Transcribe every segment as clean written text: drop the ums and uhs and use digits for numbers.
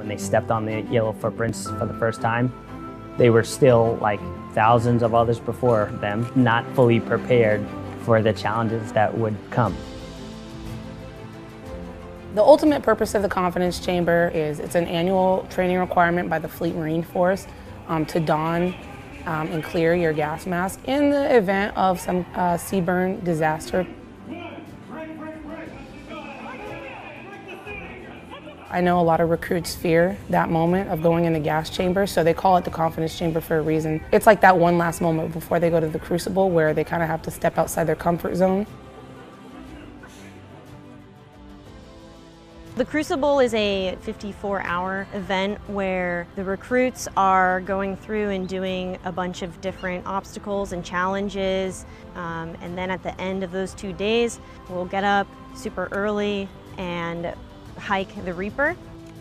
when they stepped on the yellow footprints for the first time, they were still like thousands of others before them, not fully prepared for the challenges that would come. The ultimate purpose of the Confidence Chamber is it's an annual training requirement by the Fleet Marine Force to don and clear your gas mask in the event of some sea burn disaster. I know a lot of recruits fear that moment of going in the gas chamber, so they call it the Confidence Chamber for a reason. It's like that one last moment before they go to the crucible where they kind of have to step outside their comfort zone. The Crucible is a 54-hour event where the recruits are going through and doing a bunch of different obstacles and challenges, and then at the end of those 2 days, we'll get up super early and hike the Reaper.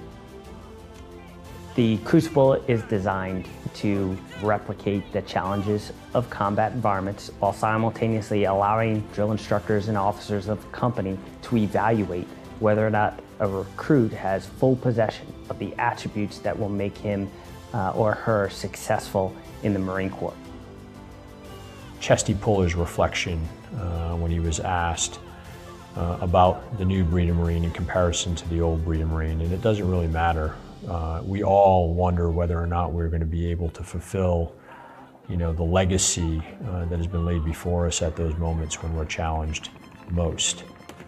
The Crucible is designed to replicate the challenges of combat environments while simultaneously allowing drill instructors and officers of the company to evaluate whether or not a recruit has full possession of the attributes that will make him or her successful in the Marine Corps. Chesty Puller's reflection when he was asked about the new breed of Marine in comparison to the old breed of Marine, and it doesn't really matter. We all wonder whether or not we're going to be able to fulfill, the legacy that has been laid before us at those moments when we're challenged most.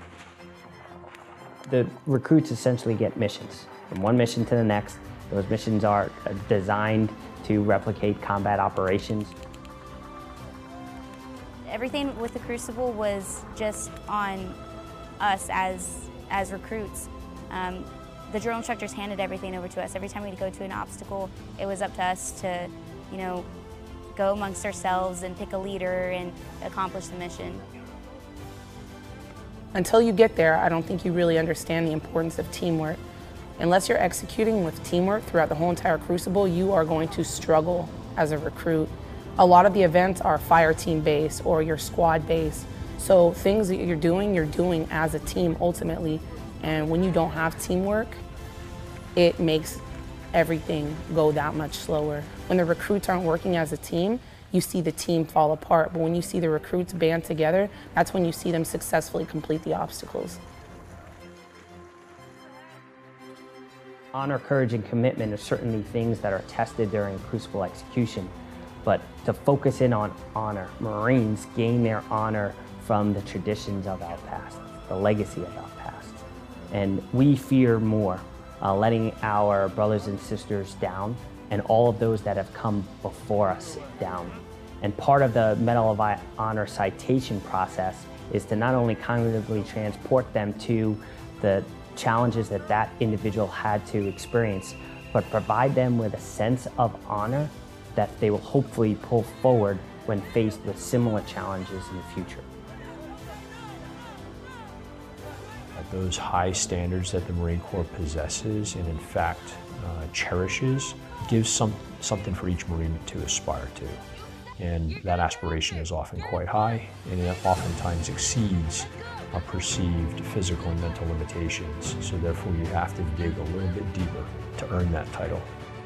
The recruits essentially get missions, from one mission to the next. Those missions are designed to replicate combat operations. Everything with the Crucible was just on us as recruits. The drill instructors handed everything over to us. Every time we'd go to an obstacle, it was up to us to, go amongst ourselves and pick a leader and accomplish the mission. Until you get there, I don't think you really understand the importance of teamwork. Unless you're executing with teamwork throughout the whole entire Crucible, you are going to struggle as a recruit. A lot of the events are fire team based or your squad based. So things that you're doing as a team ultimately. And when you don't have teamwork, it makes everything go that much slower. When the recruits aren't working as a team, you see the team fall apart. But when you see the recruits band together, that's when you see them successfully complete the obstacles. Honor, courage, and commitment are certainly things that are tested during Crucible execution. But to focus in on honor, Marines gain their honor from the traditions of our past, the legacy of our past. And we fear more letting our brothers and sisters down and all of those that have come before us down. And part of the Medal of Honor citation process is to not only cognitively transport them to the challenges that that individual had to experience, but provide them with a sense of honor that they will hopefully pull forward when faced with similar challenges in the future. Those high standards that the Marine Corps possesses and in fact cherishes gives something for each Marine to aspire to. And that aspiration is often quite high, and it oftentimes exceeds perceived physical and mental limitations. So therefore you have to dig a little bit deeper to earn that title.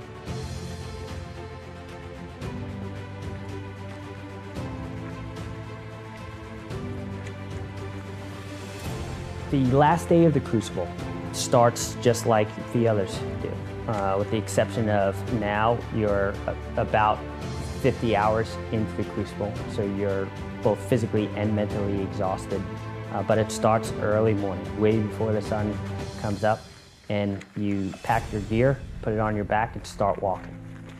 The last day of the Crucible starts just like the others do, with the exception of now you're about 50 hours into the Crucible, so you're both physically and mentally exhausted. But it starts early morning, way before the sun comes up, and you pack your gear, put it on your back, and start walking.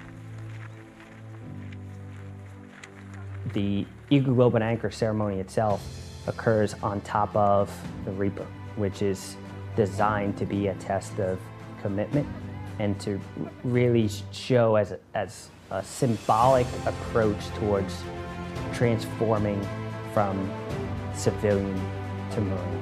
The Eagle Globe and Anchor ceremony itself occurs on top of the Reaper, which is designed to be a test of commitment and to really show as a symbolic approach towards transforming from civilian to Marine.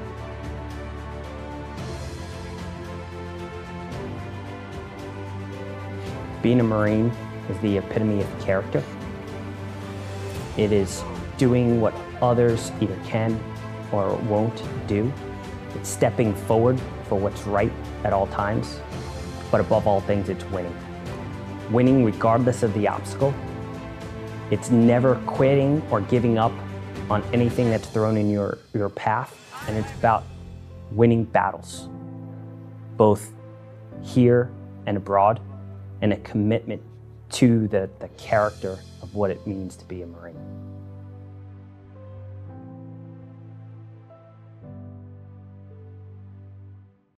Being a Marine is the epitome of character. It is doing what others either can or won't do. It's stepping forward for what's right at all times. but above all things, it's winning. Winning regardless of the obstacle. It's never quitting or giving up on anything that's thrown in your path, and it's about winning battles, both here and abroad, and a commitment to the character of what it means to be a Marine.